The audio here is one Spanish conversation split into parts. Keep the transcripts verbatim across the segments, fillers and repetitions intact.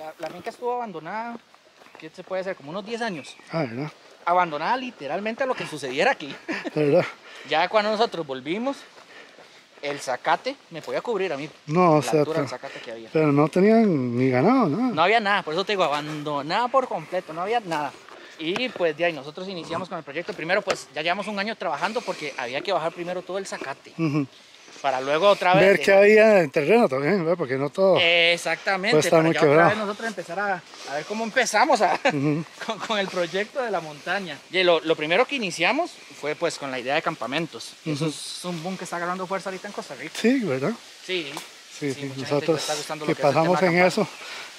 la, la finca estuvo abandonada, ¿qué se puede hacer? Como unos diez años. Ah, ¿verdad? Abandonada literalmente a lo que sucediera aquí. ¿Verdad? Ya cuando nosotros volvimos, el zacate me podía cubrir a mí. No, o la sea, altura del pero, zacate que había. pero no tenían ni ganado, ¿no? No había nada, por eso te digo, abandonada por completo, no había nada. Y pues de ahí nosotros iniciamos con el proyecto. Primero pues ya llevamos un año trabajando porque había que bajar primero todo el zacate. Uh-huh. Para luego otra vez... Ver qué había en terreno también, ¿verdad? Porque no todo eh, Exactamente, puede estar para muy ya quebrado. otra vez nosotros empezar a, a ver cómo empezamos a, Uh-huh. con, con el proyecto de la montaña. Y lo, lo primero que iniciamos fue pues con la idea de campamentos. Uh-huh. Eso es un boom que está agarrando fuerza ahorita en Costa Rica. Sí, ¿verdad? Sí, sí, sí, sí. mucha Nosotros gente le está gustando que lo que es el pasamos tema en de eso.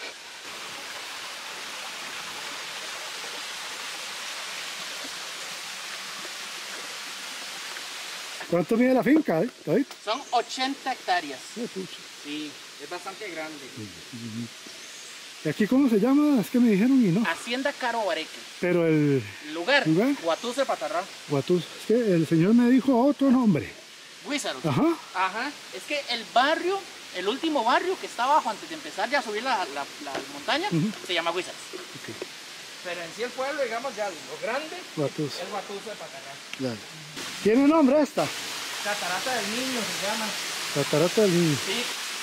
¿Cuánto mide la finca, eh, David? Son ochenta hectáreas. Sí, pucha. Sí, es bastante grande. ¿Y aquí cómo se llama? Es que me dijeron y no. Hacienda Caro Bareque. Pero el lugar, lugar, Guatuz de Patarrá. Guatuz. Es que el señor me dijo otro nombre. Huízaros. Ajá. Ajá. Es que el barrio, el último barrio que está abajo antes de empezar ya a subir la, la, la montaña, uh-huh, se llama Huízaros. Okay. Pero en sí el pueblo, digamos ya lo grande, Guatuz. es Guatuz de Patarrá. Claro. ¿Tiene nombre esta? Catarata del Niño se llama. Catarata del Niño. Sí.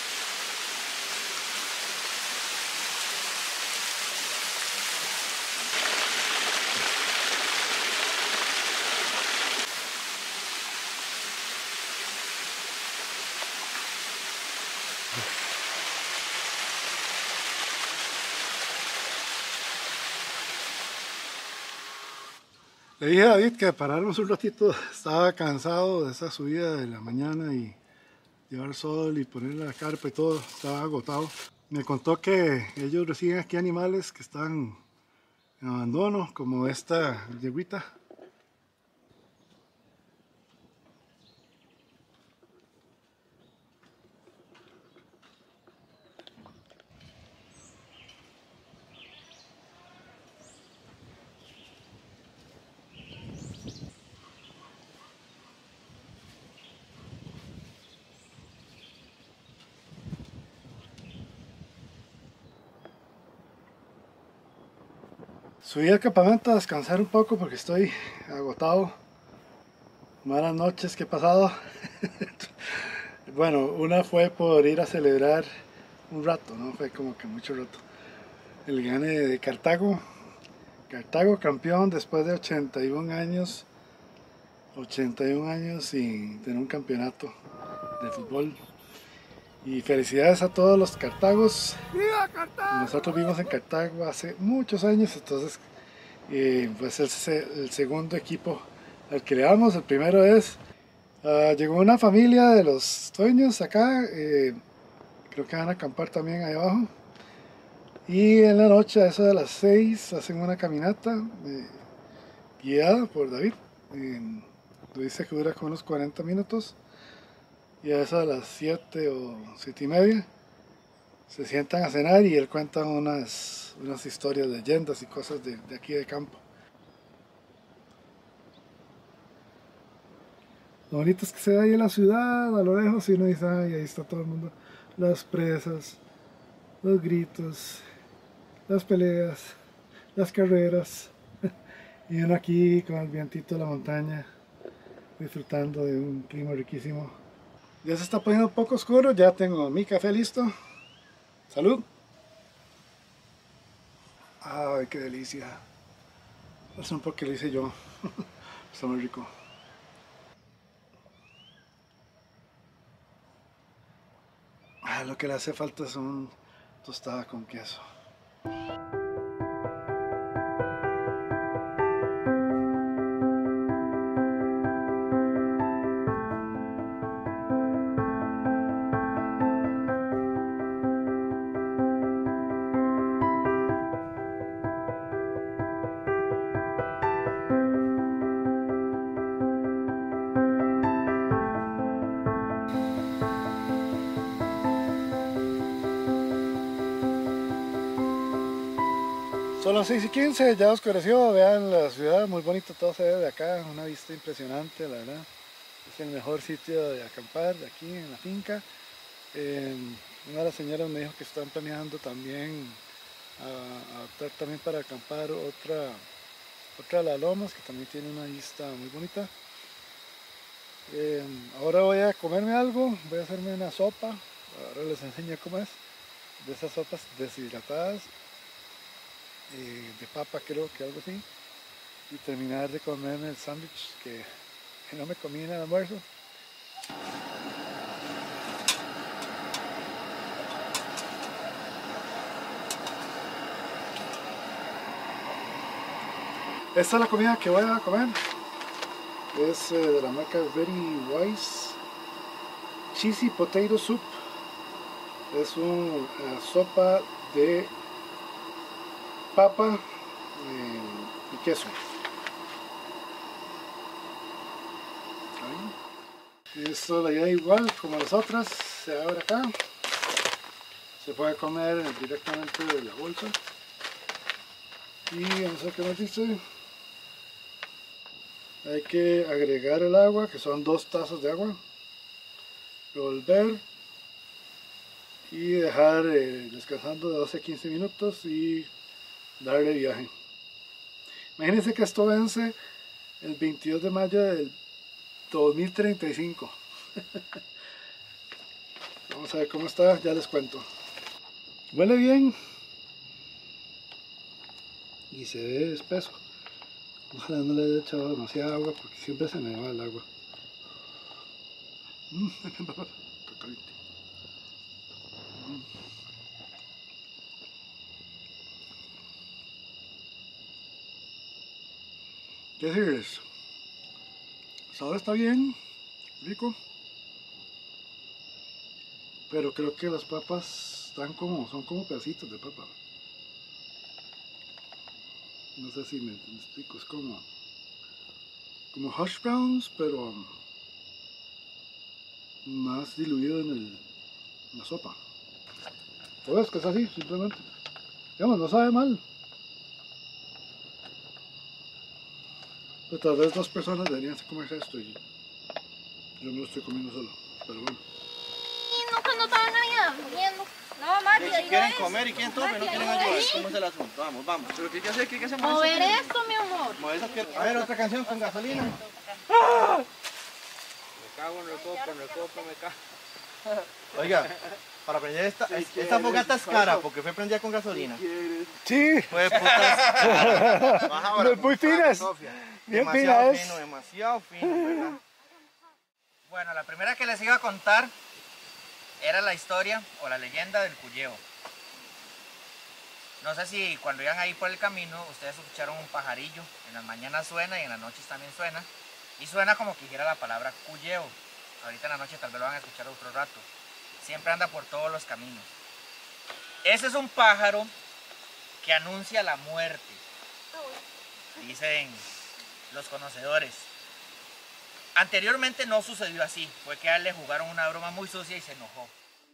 Le dije a David que pararnos un ratito, estaba cansado de esa subida de la mañana y llevar sol y poner la carpa y todo, estaba agotado. Me contó que ellos reciben aquí animales que están en abandono, como esta yeguita. Subí al campamento a descansar un poco porque estoy agotado. Malas noches que he pasado. Bueno, una fue por ir a celebrar un rato, no fue como que mucho rato. El gane de Cartago. Cartago campeón después de ochenta y un años. ochenta y un años sin tener un campeonato de fútbol. Y felicidades a todos los Cartagos. ¡Viva Cartago! Nosotros vivimos en Cartago hace muchos años, entonces eh, pues es el segundo equipo al que le damos. El primero es, uh, llegó una familia de los dueños acá, eh, creo que van a acampar también ahí abajo. Y en la noche, a eso de las seis, hacen una caminata eh, guiada por David. Eh, dice que dura como unos cuarenta minutos. Y a eso de las siete o siete y media se sientan a cenar y él cuenta unas, unas historias, leyendas y cosas de, de aquí de campo. Lo bonito es que se ve ahí en la ciudad, a lo lejos, y uno dice, ay, ahí está todo el mundo. Las presas, los gritos, las peleas, las carreras. Y uno aquí con el vientito de la montaña, disfrutando de un clima riquísimo. Ya se está poniendo un poco oscuro, ya tengo mi café listo. ¡Salud! ¡Ay, qué delicia! Es un poco que lo hice yo. Está muy rico. Ah, lo que le hace falta son tostadas con queso. Son las seis y quince, ya oscureció, vean la ciudad, muy bonito todo se ve de acá, una vista impresionante, la verdad. Es el mejor sitio de acampar, de aquí en la finca. Eh, una de las señoras me dijo que están planeando también a, a optar también para acampar otra, otra de las lomas que también tiene una vista muy bonita. Eh, ahora voy a comerme algo, voy a hacerme una sopa, ahora les enseño cómo es, de esas sopas deshidratadas, eh, de papa creo que algo así, y terminar de comerme el sándwich que, que no me comí en el almuerzo. Esta es la comida que voy a comer, es eh, de la marca Very Wise Cheesy Potato Soup. Es una sopa de papa eh, y queso. Ahí. Esto la idea igual como las otras, se abre acá, se puede comer directamente de la bolsa. Y vamos a ver qué nos dice. Hay que agregar el agua, que son dos tazas de agua, revolver y dejar eh, descansando de doce a quince minutos y darle viaje. Imagínense que esto vence el veintidós de mayo del dos mil treinta y cinco. Vamos a ver cómo está, ya les cuento. Huele bien y se ve espeso. Ojalá no le haya echado demasiada agua porque siempre se me va el agua. Mm, está caliente. Mm. ¿Qué decirles? El sabor está bien, rico. Pero creo que las papas están como, son como pedacitos de papa. No sé si me, me explico, es como, como hash browns, pero más diluido en, el, en la sopa. ¿Lo ves que es así, simplemente? Digamos, no sabe mal. Pero tal vez dos personas deberían comerse esto y yo me lo estoy comiendo solo, pero bueno. No, cuando estaban allá viendo. No, Mati, Si quieren comer y quieren tomar, no quieren ayudar. ¿Cómo es el asunto? Vamos, vamos. ¿Pero qué hay que hacer? ¿Qué hay que hacer? mover esto, mi amor. Mover eso, ¿qué? A ver, otra canción con gasolina. Me cago en el copo, en el copo me cago. Oiga, para prender esta, esta fogata es cara porque fue prendida con gasolina. Sí, Fue putas. no, muy finas. Bien Demasiado finas. fino, demasiado fino, ¿verdad? Bueno, la primera que les iba a contar era la historia o la leyenda del Cuyeo. No sé si cuando iban ahí por el camino ustedes escucharon un pajarillo. En las mañanas suena y en las noches también suena. Y suena como que dijera la palabra Cuyeo. Ahorita en la noche tal vez lo van a escuchar otro rato. Siempre anda por todos los caminos. Ese es un pájaro que anuncia la muerte, dicen los conocedores. Anteriormente no sucedió así, fue que a él le jugaron una broma muy sucia y se enojó.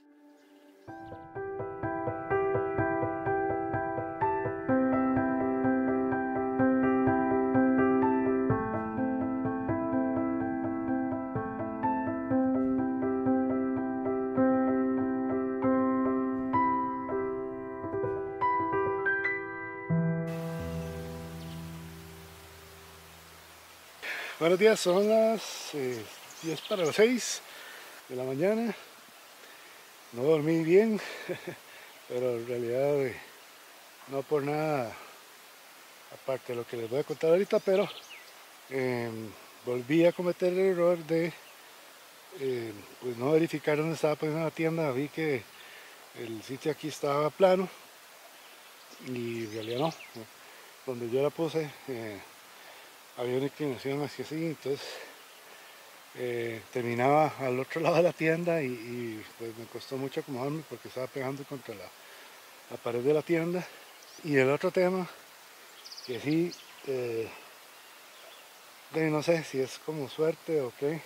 Buenos días, son las eh, diez para las seis de la mañana. No dormí bien, pero en realidad eh, no por nada, aparte de lo que les voy a contar ahorita, pero eh, volví a cometer el error de eh, pues no verificar dónde estaba poniendo la tienda. Vi que el sitio aquí estaba plano y en realidad no. Donde yo la puse eh, había una inclinación hacia así, entonces eh, terminaba al otro lado de la tienda y, y pues me costó mucho acomodarme porque estaba pegando contra la, la pared de la tienda. Y el otro tema, que sí, eh, de, no sé si es como suerte o qué,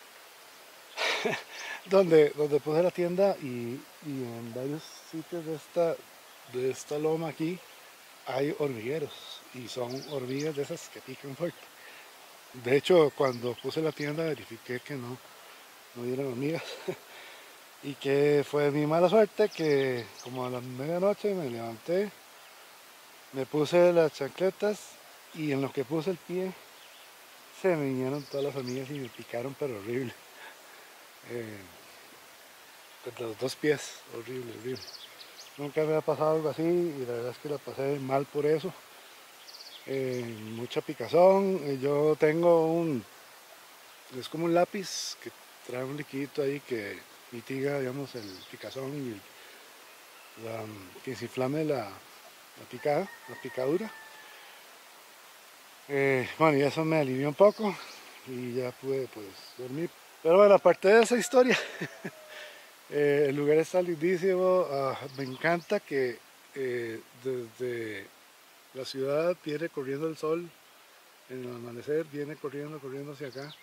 donde, donde puse la tienda y, y en varios sitios de esta, de esta loma aquí hay hormigueros y son hormigas de esas que pican fuerte. De hecho, cuando puse la tienda verifiqué que no, no hubieran hormigas y que fue mi mala suerte que como a la medianoche me levanté Me puse las chancletas y en lo que puse el pie se me vinieron todas las hormigas y me picaron, pero horrible. Eh, pues los dos pies, horrible, horrible. Nunca me ha pasado algo así y la verdad es que la pasé mal por eso. Eh, mucha picazón. Eh, yo tengo un, es como un lápiz que trae un liquidito ahí que mitiga, digamos, el picazón y el, la, que se inflame la, la picada, la picadura. Eh, bueno, y eso me alivió un poco y ya pude pues dormir. Pero bueno, aparte de esa historia, eh, el lugar está lindísimo. Uh, me encanta que eh, desde la ciudad viene corriendo el sol, en el amanecer viene corriendo, corriendo hacia acá.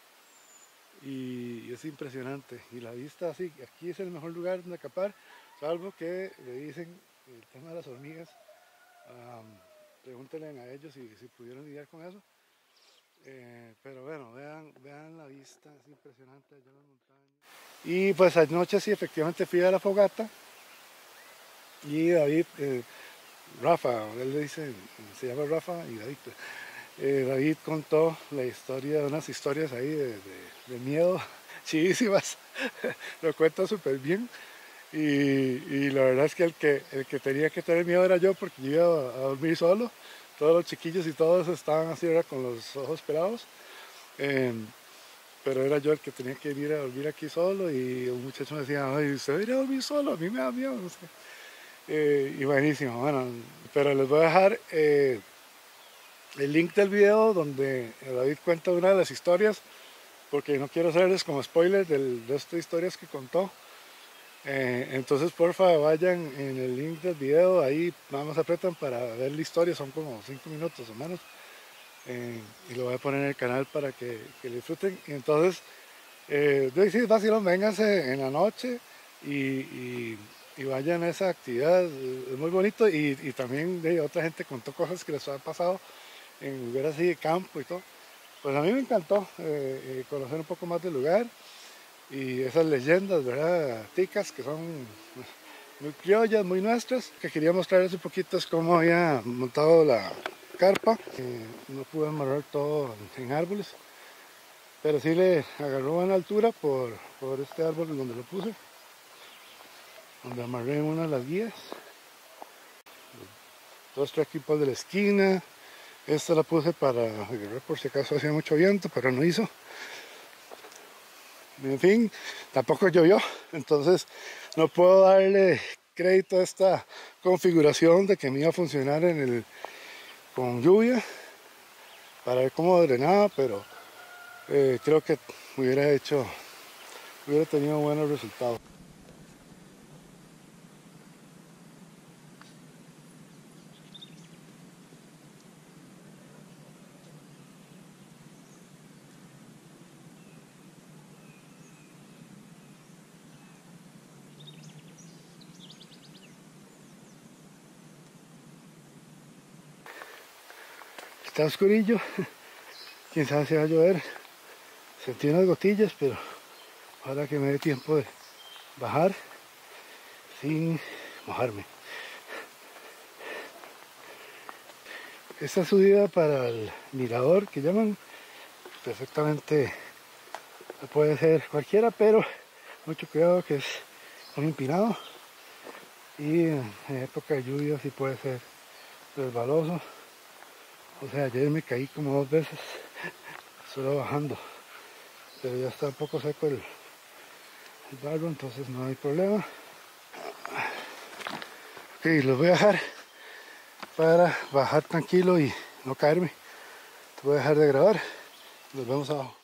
Y es impresionante. Y la vista, así, aquí es el mejor lugar donde acampar, salvo que le dicen el tema de las hormigas. Um, pregúntenle a ellos si, si pudieron lidiar con eso. Eh, pero bueno, vean, vean la vista, es impresionante allá en las montañas. Y pues anoche sí, efectivamente fui a la fogata. Y David, eh, Rafa, él le dice, se llama Rafa y David. Eh, David contó la historia, unas historias ahí de, de, de miedo, chidísimas. Lo cuenta súper bien. Y, y la verdad es que el, que el que tenía que tener miedo era yo, porque yo iba a, a dormir solo. Todos los chiquillos y todos estaban así, era con los ojos pelados. Eh, pero era yo el que tenía que ir a dormir aquí solo. Y un muchacho me decía, ay, ¿usted va a ir a dormir solo? A mí me da miedo. No sé. Eh, y buenísimo, bueno, pero les voy a dejar eh, el link del video donde David cuenta una de las historias, porque no quiero hacerles como spoiler del resto de historias que contó. Eh, entonces porfa vayan en el link del video, ahí nada más apretan para ver la historia, son como cinco minutos o menos. Eh, y lo voy a poner en el canal para que, que lo disfruten. Y entonces, eh, sí, vacilón, vénganse en la noche y, y, y vayan a esa actividad, es muy bonito. Y, y también de otra gente contó cosas que les ha pasado en lugares así de campo y todo. Pues a mí me encantó eh, eh, conocer un poco más del lugar y esas leyendas, ¿verdad? Ticas, que son muy criollas, muy nuestras. Que quería mostrarles un poquito es cómo había montado la carpa. Eh, no pude amarrar todo en árboles, pero sí le agarró buena altura por, por este árbol donde lo puse, donde amarré una de las guías. Dos tres equipos de la esquina. Esta la puse para agarrar por si acaso hacía mucho viento, pero no hizo. En fin, tampoco llovió, entonces no puedo darle crédito a esta configuración de que me iba a funcionar en el, con lluvia, para ver cómo drenaba, pero eh, creo que hubiera hecho, hubiera tenido buenos resultados. Está oscurillo, quién sabe si va a llover. Sentí unas gotillas, pero ojalá que me dé tiempo de bajar sin mojarme. Esta subida para el mirador que llaman, perfectamente puede ser cualquiera, pero mucho cuidado que es muy empinado y en época de lluvia sí puede ser resbaloso. O sea, ayer me caí como dos veces solo bajando, pero ya está un poco seco el, el barro, entonces no hay problema. Ok, los voy a dejar para bajar tranquilo y no caerme. Te voy a dejar de grabar, nos vemos abajo.